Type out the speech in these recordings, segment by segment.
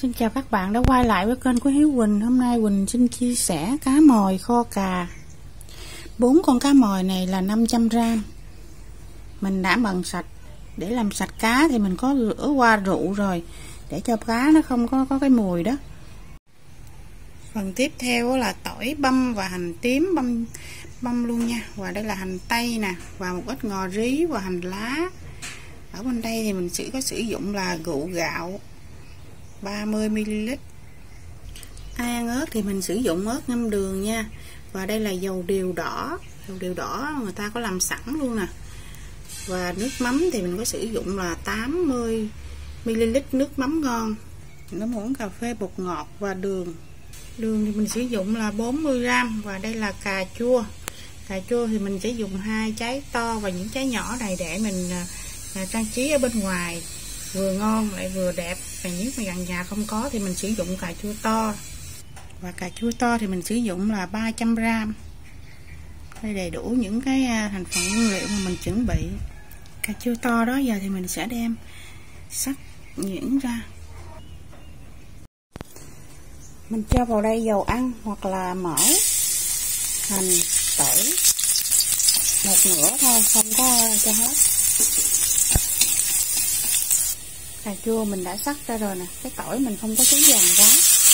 Xin chào các bạn đã quay lại với kênh của Hiếu Quỳnh. Hôm nay Quỳnh xin chia sẻ cá mòi kho cà. 4 con cá mòi này là 500g. Mình đã bần sạch. Để làm sạch cá thì mình có rửa qua rượu rồi, để cho cá nó không có cái mùi đó. Phần tiếp theo là tỏi băm và hành tím băm luôn nha. Và đây là hành tây nè, và một ít ngò rí và hành lá. Ở bên đây thì mình có sử dụng là rượu gạo 30ml. Ai ăn ớt thì mình sử dụng ớt ngâm đường nha. Và đây là dầu điều đỏ. Dầu điều đỏ người ta có làm sẵn luôn nè. Và nước mắm thì mình có sử dụng là 80ml nước mắm ngon. Nước muỗng cà phê bột ngọt và đường. Đường thì mình sử dụng là 40g. Và đây là cà chua. Cà chua thì mình sẽ dùng 2 trái to và những trái nhỏ này để mình trang trí ở bên ngoài, vừa ngon lại vừa đẹp. Và nếu mà gần nhà không có thì mình sử dụng cà chua to. Và cà chua to thì mình sử dụng là 300g. Đây đầy đủ những cái thành phần nguyên liệu mà mình chuẩn bị. Cà chua to đó giờ thì mình sẽ đem sắc nhuyễn ra. Mình cho vào đây dầu ăn hoặc là mỡ, hành, tỏi, một nửa thôi, không có cho hết. Cà chua mình đã sắc ra rồi nè. Cái tỏi mình không có cháy vàng quá.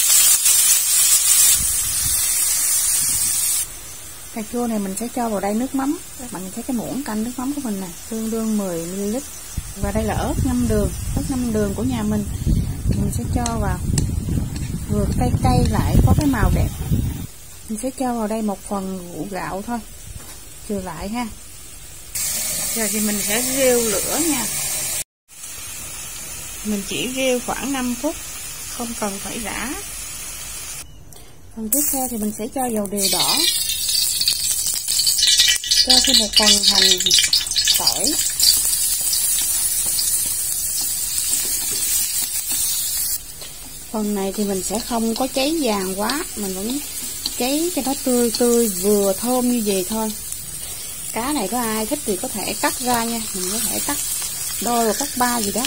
Cà chua này mình sẽ cho vào đây nước mắm. Các bạn thấy cái muỗng canh nước mắm của mình nè, tương đương 10ml. Và đây là ớt ngâm đường. Ớt ngâm đường của nhà mình sẽ cho vào, vừa cay lại có cái màu đẹp. Mình sẽ cho vào đây một phần rượu gạo thôi, trừ lại ha. Giờ thì mình sẽ rêu lửa nha. Mình chỉ rêu khoảng 5 phút, không cần phải rã. Phần tiếp theo thì mình sẽ cho dầu điều đỏ, cho thêm một phần hành, tỏi, phần này thì mình sẽ không có cháy vàng quá, mình vẫn cháy cho nó tươi vừa thơm như vậy thôi. Cá này có ai thích thì có thể cắt ra nha, mình có thể cắt đôi hoặc cắt ba gì đó.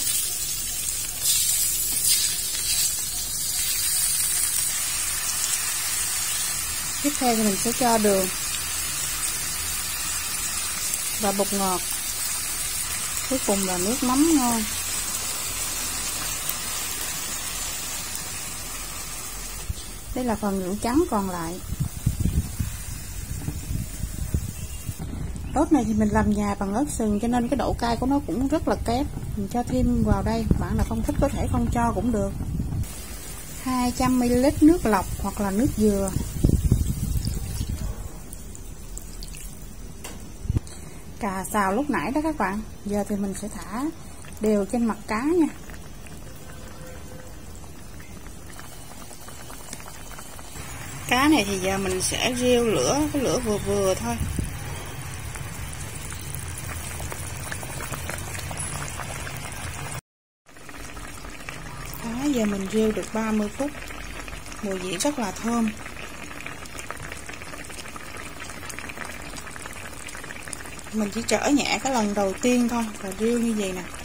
Tiếp theo thì mình sẽ cho đường và bột ngọt. Cuối cùng là nước mắm ngon. Đây là phần rượu trắng còn lại. Ớt này thì mình làm nhà bằng ớt sừng cho nên cái độ cay của nó cũng rất là kém. Mình cho thêm vào đây, bạn nào không thích có thể không cho cũng được. 200ml nước lọc hoặc là nước dừa. Cà xào lúc nãy đó các bạn. Giờ thì mình sẽ thả đều trên mặt cá nha. Cá này thì giờ mình sẽ rêu lửa, cái lửa vừa vừa thôi. Đó, giờ mình rêu được 30 phút. Mùi vị rất là thơm. Mình chỉ trở nhẹ cái lần đầu tiên thôi, và rêu như vậy nè.